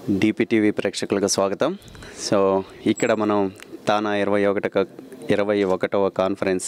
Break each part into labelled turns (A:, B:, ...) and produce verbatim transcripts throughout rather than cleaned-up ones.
A: డీపీటీవీ ప్రేక్షకులకు స్వాగతం. సో ఇక్కడ మనం తానా ఇరవై ఒకట ఇరవై ఒకటవ కాన్ఫరెన్స్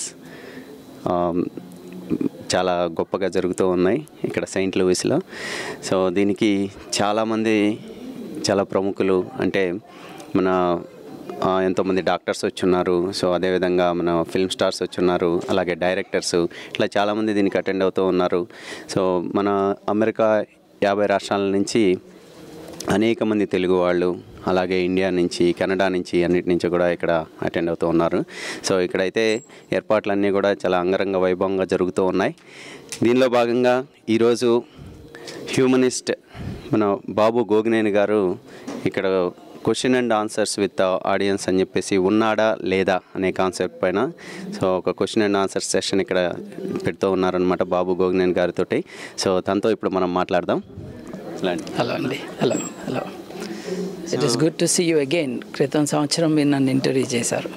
A: చాలా గొప్పగా జరుగుతూ ఉన్నాయి ఇక్కడ సెయింట్ లూయిస్లో. సో దీనికి చాలామంది చాలా ప్రముఖులు అంటే మన ఎంతోమంది డాక్టర్స్ వచ్చున్నారు. సో అదేవిధంగా మన ఫిల్మ్ స్టార్స్ వచ్చున్నారు, అలాగే డైరెక్టర్స్, ఇట్లా చాలామంది దీనికి అటెండ్ అవుతూ ఉన్నారు. సో మన అమెరికా యాభై రాష్ట్రాల నుంచి అనేక మంది తెలుగు వాళ్ళు, అలాగే ఇండియా నుంచి, కెనడా నుంచి, అన్నిటి నుంచి కూడా ఇక్కడ అటెండ్ అవుతూ ఉన్నారు. సో ఇక్కడైతే ఏర్పాట్లన్నీ కూడా చాలా అంగరంగ వైభవంగా జరుగుతూ ఉన్నాయి. దీనిలో భాగంగా ఈరోజు హ్యూమనిస్ట్ మన బాబు గోగినేని గారు ఇక్కడ question and answers with audience అని చెప్పేసి ఉన్నాడా లేదా అనే కాన్సెప్ట్ పైన సో ఒక క్వశ్చన్ అండ్ ఆన్సర్స్ సెషన్ ఇక్కడ పెడుతూ ఉన్నారనమాట బాబు గోగినేని గారితో. సో తనతో ఇప్పుడు మనం మాట్లాడదాం.
B: హలో అండి. Hello hello it is good to see you again. క్రితం సంవత్సరం మీరు నన్ను ఇంటర్వ్యూ చేశారు.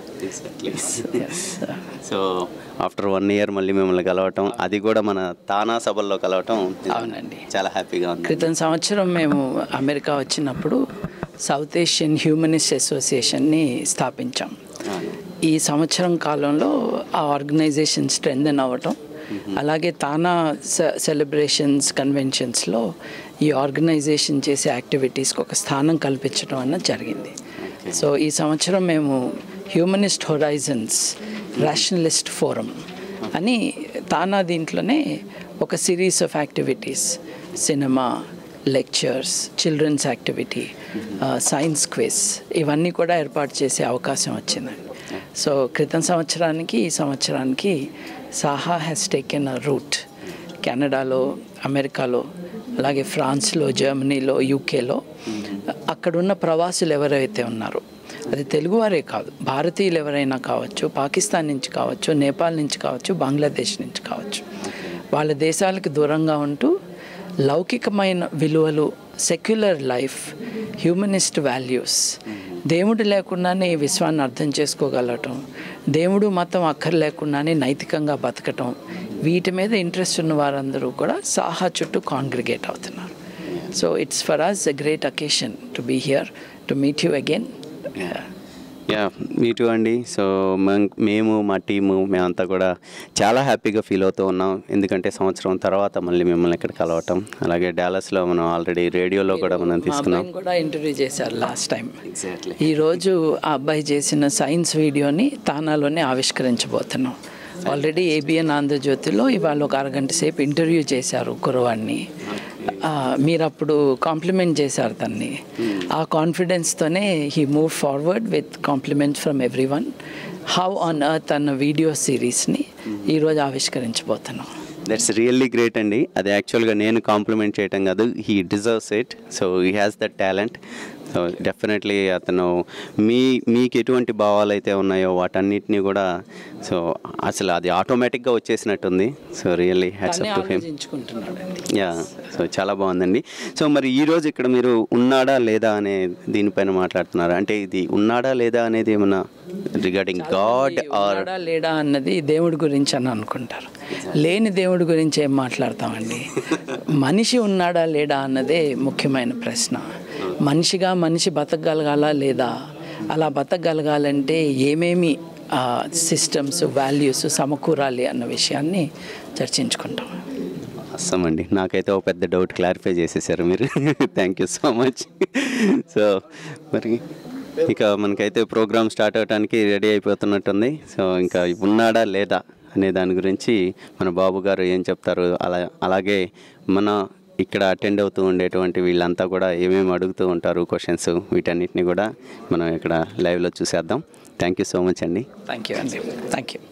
A: సో ఆఫ్టర్ వన్ ఇయర్ మళ్ళీ మిమ్మల్ని కలవటం, అది కూడా మన తానా సభల్లో కలవటం
B: అవునండి,
A: చాలా హ్యాపీగా ఉంది.
B: క్రితం సంవత్సరం మేము అమెరికా వచ్చినప్పుడు సౌత్ ఏషియన్ హ్యూమనిస్ట్ అసోసియేషన్ని స్థాపించాం. ఈ సంవత్సరం కాలంలో ఆ ఆర్గనైజేషన్ స్ట్రెంథెన్ అవ్వటం, అలాగే తానా సెలబ్రేషన్స్ కన్వెన్షన్స్లో ఈ ఆర్గనైజేషన్ చేసే యాక్టివిటీస్కి ఒక స్థానం కల్పించడం అన్నది జరిగింది. సో ఈ సంవత్సరం మేము హ్యూమనిస్ట్ హొరైజన్స్ రేషనలిస్ట్ ఫోరం అని తానా దీంట్లోనే ఒక series of activities, cinema, lectures, childrens activity, science quiz, ఇవన్నీ కూడా ఏర్పాటు చేసే అవకాశం వచ్చిందండి. సో క్రితం సంవత్సరానికి ఈ సంవత్సరానికి SAHA has taken a root. కెనడాలో, అమెరికాలో, అలాగే ఫ్రాన్స్లో, జర్మనీలో, యూకేలో అక్కడున్న ప్రవాసులు ఎవరైతే ఉన్నారో, అది తెలుగువారే కాదు, భారతీయులు ఎవరైనా కావచ్చు, పాకిస్తాన్ నుంచి కావచ్చు, నేపాల్ నుంచి కావచ్చు, బంగ్లాదేశ్ నుంచి కావచ్చు, వాళ్ళ దేశాలకు దూరంగా ఉంటూ లౌకికమైన విలువలు, సెక్యులర్ లైఫ్, హ్యూమనిస్ట్ వాల్యూస్, దేవుడు లేకుండానే ఈ విశ్వాన్ని అర్థం చేసుకోగలటం, దేవుడు మతం అక్కర్లేకుండానే నైతికంగా బతకటం, వీటి మీద ఇంట్రెస్ట్ ఉన్న వారందరూ కూడా సాహా చుట్టూ కాంగ్రిగేట్ అవుతున్నారు. So it's for us a great occasion to be here to meet you again.
A: Yeah me too అండి. సో మేము మా టీము మేమంతా కూడా చాలా హ్యాపీగా ఫీల్ అవుతూ ఉన్నాం, ఎందుకంటే సంవత్సరం తర్వాత మళ్ళీ మిమ్మల్ని ఇక్కడ కలవటం. అలాగే డాలస్లో మనం ఆల్రెడీ రేడియోలో కూడా మనం తీసుకున్నాం,
B: కూడా ఇంటర్వ్యూ చేశారు లాస్ట్ టైం. ఈరోజు ఆ అబ్బాయి చేసిన సైన్స్ వీడియోని తానాలోనే ఆవిష్కరించబోతున్నాం. ఆల్రెడీ ఏబిఎన్ ఆంధ్రజ్యోతిలో ఇవాళ ఒక అరగంట సేపు ఇంటర్వ్యూ చేశారు కురవాణ్ణి. మీరు అప్పుడు కాంప్లిమెంట్ చేశారు తన్ని. ఆ కాన్ఫిడెన్స్తోనే he move forward with compliments from everyone. How on earth అన్న వీడియో సిరీస్ని ఈరోజు ఆవిష్కరించబోతున్నాం.
A: దట్స్ రియల్లీ గ్రేట్ అండి. అది యాక్చువల్గా నేను కాంప్లిమెంట్ చేయటం కాదు, he deserves it. So he has that talent. So definitely అతను మీ మీకు ఎటువంటి భావాలు అయితే ఉన్నాయో వాటన్నిటిని కూడా సో అసలు అది ఆటోమేటిక్గా వచ్చేసినట్టుంది. So really hats up to him. Yeah so చాలా బాగుందండి. సో మరి ఈరోజు ఇక్కడ మీరు ఉన్నాడా లేదా అనే దీనిపైన మాట్లాడుతున్నారు. అంటే ఇది ఉన్నాడా లేదా అనేది ఏమన్నా రిగార్డింగ్ గాడ్ ఆర్
B: లేడా అన్నది దేవుడి గురించి అని అనుకుంటారు. లేని దేవుడి గురించి ఏం మాట్లాడతామండి. మనిషి ఉన్నాడా లేడా అన్నదే ముఖ్యమైన ప్రశ్న. మనిషిగా మనిషి బతకగలగాల లేదా, అలా బతకగలగాలంటే ఏమేమి సిస్టమ్స్, వాల్యూస్ సమకూరాలి అన్న విషయాన్ని చర్చించుకుంటాం.
A: అవసరం అండి. నాకైతే ఒక పెద్ద డౌట్ క్లారిఫై చేసేసారు మీరు. Thank you so much. So మరి ఇక మనకైతే ప్రోగ్రామ్ స్టార్ట్ అవడానికి రెడీ అయిపోతున్నట్టుంది. సో ఇంకా ఉన్నాడా లేదా అనే దాని గురించి మన బాబు గారు ఏం చెప్తారు, అలా అలాగే మన ఇక్కడ అటెండ్ అవుతూ ఉండేటువంటి వీళ్ళంతా కూడా ఏమేమి అడుగుతూ ఉంటారు క్వశ్చన్స్, వీటన్నిటిని కూడా మనం ఇక్కడ లైవ్లో చూసేద్దాం. థ్యాంక్ యూ సో మచ్ అండి.
B: థ్యాంక్ యూ అండి. Thank you.